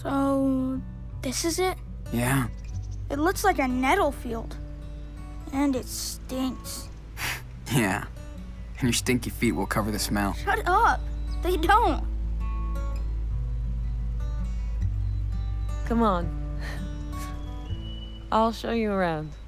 So, this is it? Yeah. It looks like a nettle field. And it stinks. Yeah. And your stinky feet will cover the smell. Shut up. They don't. Come on. I'll show you around.